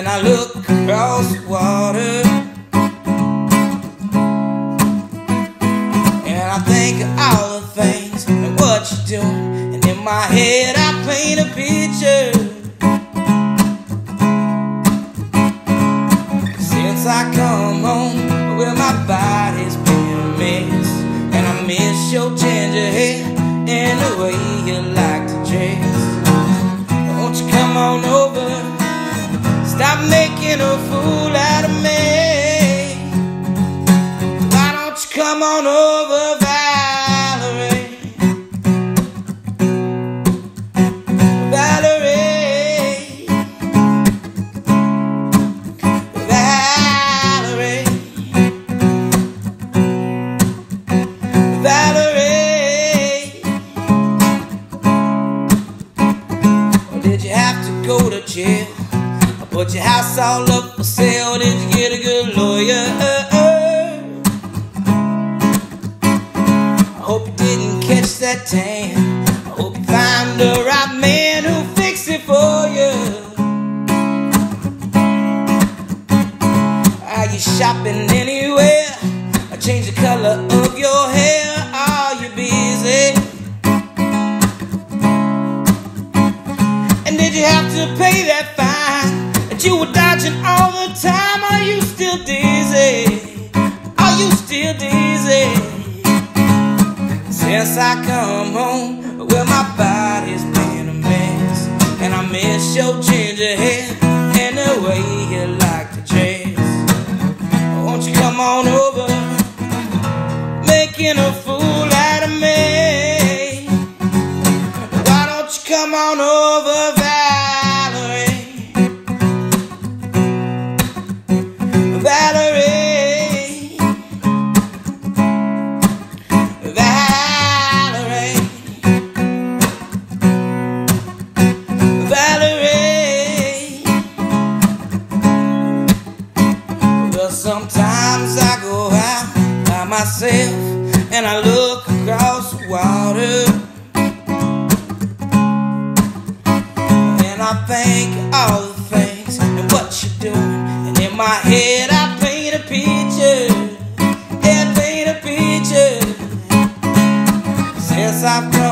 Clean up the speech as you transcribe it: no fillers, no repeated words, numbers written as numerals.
and I look across the water, and I think of all the things and what you're doing, and in my head I paint a picture. Since I come home, well, my body's been a mess, and I miss your ginger hair and the way you like to dress. Won't you come on over, stop making a fool out of me. Why don't you come on over, Valerie? Valerie, Valerie, Valerie. Or did you have to go to jail? Put your house all up for sale? Did you get a good lawyer? I hope you didn't catch that tan. I hope you find the right man who'll fix it for you. Are you shopping anywhere? Or change the color of your hair? Are you busy? And did you have to pay that fine that you were dodging all the time? Are you still dizzy? Are you still dizzy? Since I come home, well, my body's been a mess, and I miss your ginger hair and the way you like to dress. Won't you come on over, making a fool out of me? Why don't you come on over, Valerie? Valerie, Valerie, Valerie. Well, sometimes I go out by myself and I look across the water, and I think of all the things and what you're doing, and in my head I paint a picture, yeah, paint a picture. Since I've